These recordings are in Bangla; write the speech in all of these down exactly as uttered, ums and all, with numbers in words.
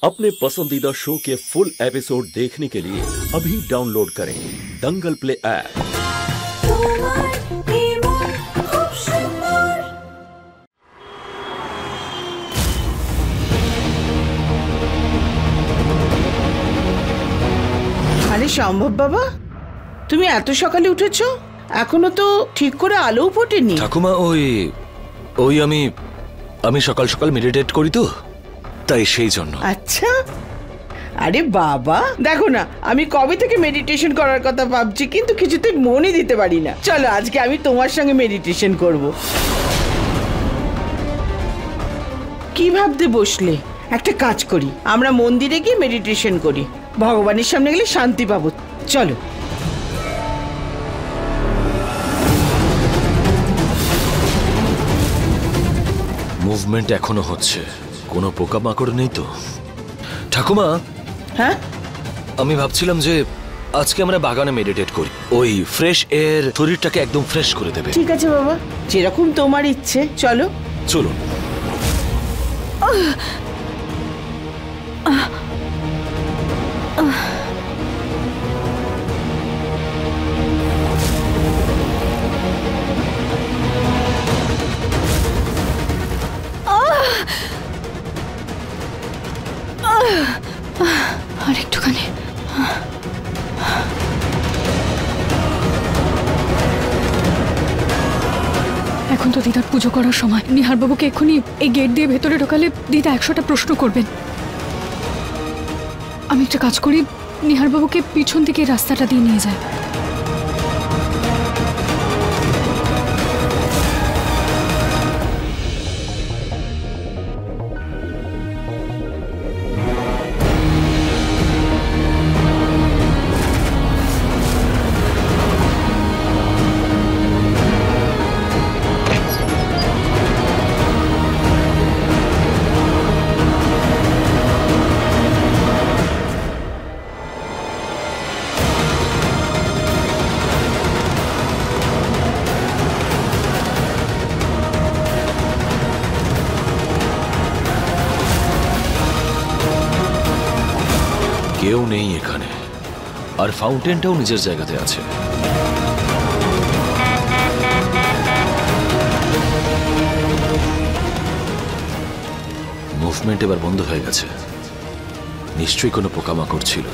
अपने पसंदीदा शो के फुल एपिसोड देखने के लिए अभी डाउनलोड करें दंगल प्ले ऐप। আরে সম্ভব বাবা, তুমি এত সকালে উঠেছো? এখনো তো ঠিক করে আলোও ফোটেনি। ঠাকুমা ওই ওই আমি আমি সকাল সকাল মেডিটেট করি তো, তাই সেই জন্য। আচ্ছা, আরে বাবা দেখো না, আমি কবে থেকে মেডিটেশন করার কথা ভাবছি, কিন্তু কিছুতে মনই দিতে পারি না। চলো আজকে আমি তোমার সঙ্গে মেডিটেশন করব। কি ভাবতে বসলে? একটা কাজ করি, আমরা মন্দিরে গিয়ে মেডিটেশন করি, ভগবানের সামনে গেলে শান্তি পাবো। চলো। মুভমেন্ট এখনো হচ্ছে, কোনো পোকামাকড় নেই তো? ঠাকুমা, হ্যাঁ আমি ভাবছিলাম যে আজকে আমরা বাগানে মেডিটেট করি, ওই ফ্রেশ এয়ার শরীরটাকে একদম ফ্রেশ করে দেবে। ঠিক আছে বাবা, যেরকম তোমার ইচ্ছে। চলো চলুন। আর একটুখানি। এখন তো দিদার পুজো করার সময়। নিহার বাবুকে এক্ষুনি এই গেট দিয়ে ভেতরে ঢোকালে দিদা একশোটা প্রশ্ন করবেন। আমি একটা কাজ করি, নিহার বাবুকে পিছন থেকে রাস্তাটা দিয়ে নিয়ে যায়। কেউ নেই এখানে, আর ফাউন্টেনটাও নিজের জায়গাতে আছে। মুভমেন্ট এবার বন্ধ হয়ে গেছে, নিশ্চয়ই কোনো পোকামাকড় ছিল।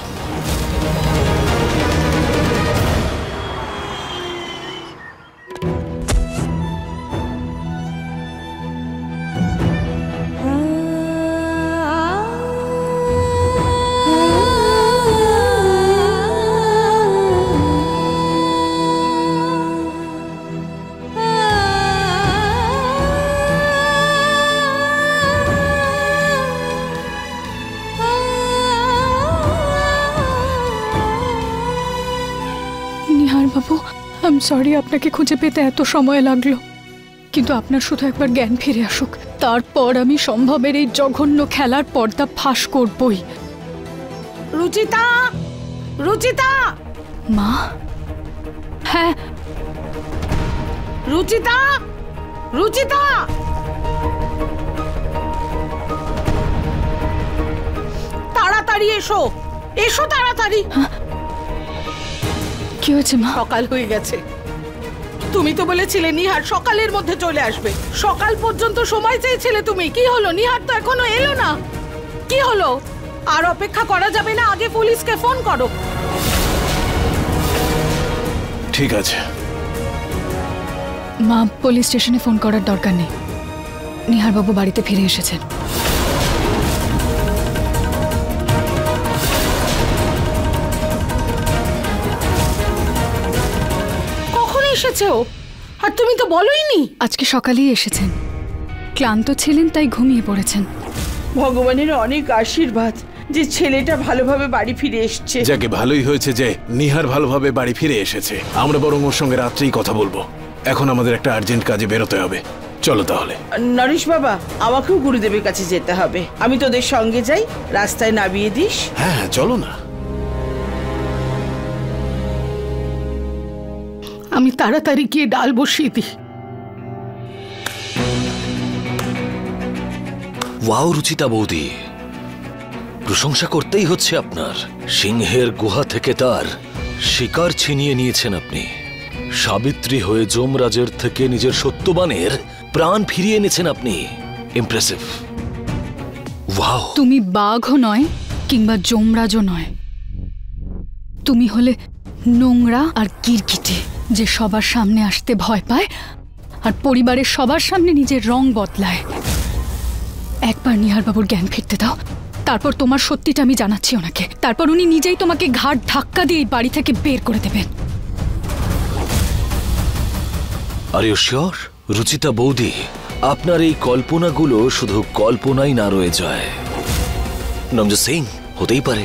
বাবু, আই এম সরি আপনাকে খুঁজে পেতে এত সময় লাগলো, কিন্তু আপনার শুধু একবার জ্ঞান ফিরে আসুক, তারপর আমি সম্ভবের এই জঘন্য খেলার পর্দা ফাঁস করবই। রুচিতা, রুচিতা। মা? হ্যাঁ রুচিতা, রুচিতা। তাড়াতাড়ি এসো, এসো তাড়াতাড়ি। কি হয়েছে মা? সকাল হয়ে গেছে, তুমি তো বলেছিলে নিহার সকালের মধ্যে চলে আসবে। সকাল পর্যন্ত সময় চেয়েছিলে তুমি, কি হলো? নিহার তো এখনো এলো না, কি হলো? আর অপেক্ষা করা যাবে না, আগে পুলিশকে ফোন করো। ঠিক আছে মা, পুলিশ স্টেশনে ফোন করার দরকার নেই, নিহার বাবু বাড়িতে ফিরে এসেছেন। এসেছে ও, আর তুমি তো বলোইনি। আজকে সকালেই এসেছেন, ক্লান্ত ছিলেন তাই ঘুমিয়ে পড়েছেন। ভগবানের অনেক আশীর্বাদ যে ছেলেটা ভালোভাবে বাড়ি ফিরে এসেছে। যাকে ভালোই হয়েছে যে নিহার ভালোভাবে বাড়ি ফিরে এসেছে। আমরা বরং ওর সঙ্গে রাত্রেই কথা বলবো। এখন আমাদের একটা আর্জেন্ট কাজে বেরোতে হবে, চলো তাহলে। নরেশ বাবা, আমাকেও গুরুদেবের কাছে যেতে হবে, আমি তোদের সঙ্গে যাই, রাস্তায় নামিয়ে দিস। হ্যাঁ চলো না। আমি তাড়াতাড়ি গিয়ে ডাল বসিয়ে দিই। ওয়াও রুচিতা বৌদি, প্রশংসা করতেই হচ্ছে আপনার। সিংহের গুহা থেকে তার শিকার ছিনিয়ে নিয়েছেন আপনি। সাবিত্রী হয়ে যমরাজের থেকে নিজের সত্যবানের প্রাণ ফিরিয়ে এনেছেন আপনি। ইমপ্রেসিভ। ওয়াও। তুমি বাঘও নয় কিংবা যমরাজও নয়, তুমি হলে নোংরা আর গিরগিটে, যে সবার সামনে আসতে ভয় পায় আর পরিবারের সবার সামনে নিজের রং বদলায়। একবার নিহারবাবুর জ্ঞান ফিরতে দাও, তারপর তোমার সত্যিটা আমি জানাচ্ছি ওনাকে। তারপর উনি নিজেই তোমাকে ঘাট ধাক্কা দিয়ে এই বাড়ি থেকে বের করে দেবেন। আর ইউ শিওর রুচিতা বৌদি, আপনার এই কল্পনাগুলো শুধু কল্পনাই না রয়ে যায়? নমজ সিং, হতেই পারে।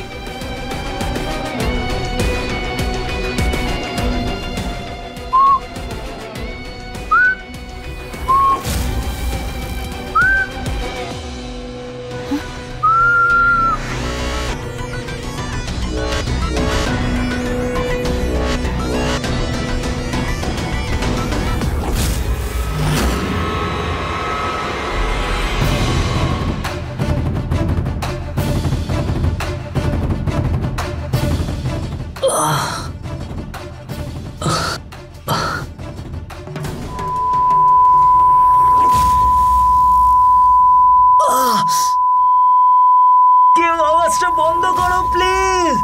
কেউ আওয়াজটা বন্ধ করো প্লিজ,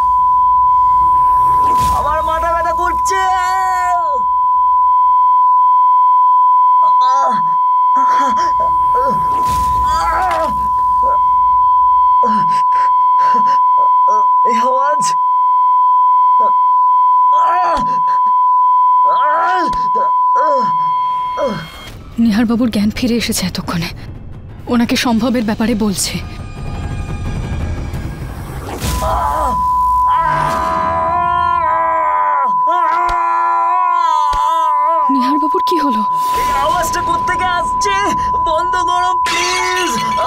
আমার মাথা ব্যথা করছে। এই আওয়াজ নিহারবাবুর জ্ঞান ফিরে এসেছে এতক্ষণে, ওনাকে সম্ভবের ব্যাপারে বলছে। নিহারবাবুর কি হলো? এই আওয়াজটা কোত্থেকে আসছে? বন্ধ করো প্লিজ।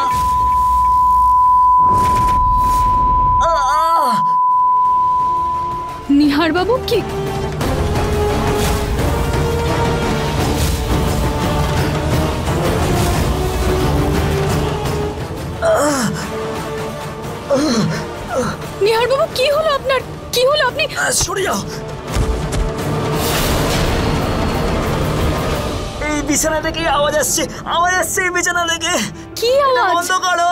নিহারবাবু কি? নিহারবাবু কি হলো আপনার? কি হলো? আপনি সরে যাও। এই বিছানা থেকে আওয়াজ আসছে, আওয়াজ আসছে এই বিছানা থেকে। কি আওয়াজ? বন্ধ করো।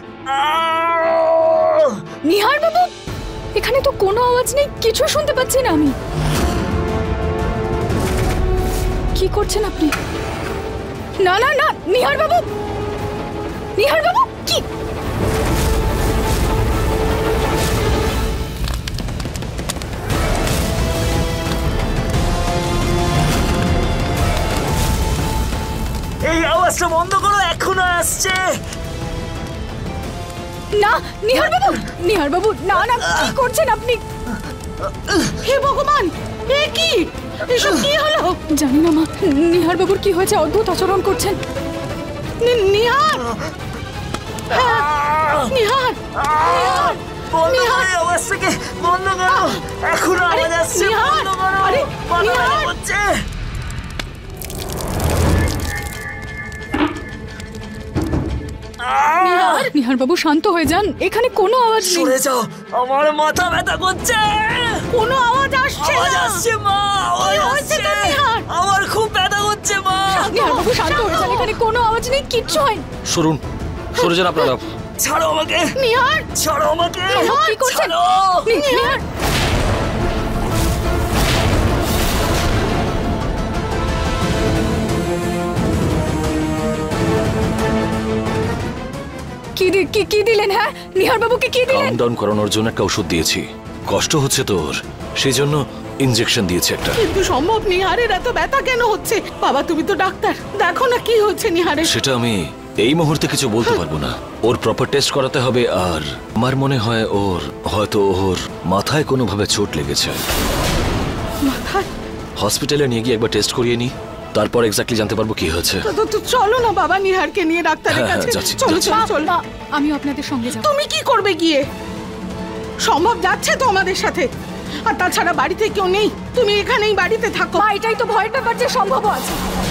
নিহারবাবু, এখানে তো কোনো আওয়াজ নেই, কিছু শুনতে পাচ্ছি না আমি। কি করছেন আপনি? না না না, নিহারবাবু, নিহারবাবু কি? এই আওয়াজটা বন্ধ করো, এখনো আসছে। না নিহারবাবু, নিহারবাবু না না, কি করছেন আপনি? হে ভগবান, এ কি? এসব কি হলো? জানি না মা, নিহারবাবুর কি হয়েছে? অদ্ভুত আচরণ করছেন। নি- নিহার, হ্যাঁ, নিহার, নিহার, বন্ধ করো নিহার। এই আওয়াজটাকে, বন্ধ করো। এখনো আরে, আওয়াজ আসছে, নিহার, বন্ধ করো। আরে, মাথা ব্যথা নিহার। করছে। নিহারবাবু শান্ত হয়ে যান, এখানে কোনো আওয়াজ নেই। সরে যাও, আমার মাথা ব্যথা করছে। কোনো আওয়াজ আসছে আওয়াজ না। আসছে মা, আওয়াজ কি হয়েছে আসছে। তোর নিহার? আমার খুব ব্যথা করছে মা। নিহারবাবু শান্ত হয়ে যান, এখানে কোনো আওয়াজ নেই, কিচ্ছু হয়। সরুন, সরে যান আপনারা। ছাড়ো আমাকে, নিহার, ছাড়ো আমাকে। কি করছেন? ছাড়ো। নিহার, কি দি- কি কি দিলেন? হ্যাঁ, নিহারবাবুকে কি দিলেন? কাম ডাউন করানোর জন্য একটা ওষুধ দিয়েছি। কষ্ট হচ্ছে তোর, সেই জন্য ইনজেকশন দিয়েছি একটা। কিন্তু সম্ভব নিহারের এত ব্যথা কেন হচ্ছে? বাবা তুমি তো ডাক্তার, দেখো না কি হচ্ছে নিহারের। সেটা আমি এই মুহূর্তে কিছু বলতে পারবো না। ওর প্রপার টেস্ট করাতে হবে। আর আমার মনে হয় ওর হয়তো ওর মাথায় কোনোভাবে চোট লেগেছে। মাথায়? হসপিটালে নিয়ে গিয়ে একবার টেস্ট করিয়ে নি, তারপর এক্স্যাক্টলি জানতে পারবো কি হয়েছে। তো- তো- তো চলো না বাবা নিহারকে নিয়ে ডাক্তারের হ্যাঁ, হ্যাঁ, কাছে। যাচ্ছি, চলো যাচ্ছি। চলো চলো। মা, আমিও আপনাদের সঙ্গে যাব। তুমি কি করবে গিয়ে? সম্ভব যাচ্ছে তো আমাদের সাথে। আর তাছাড়া বাড়িতে কেউ নেই, তুমি এখানেই বাড়িতে থাকো। মা, এটাই তো ভয়ের ব্যাপার যে সম্ভব আছে।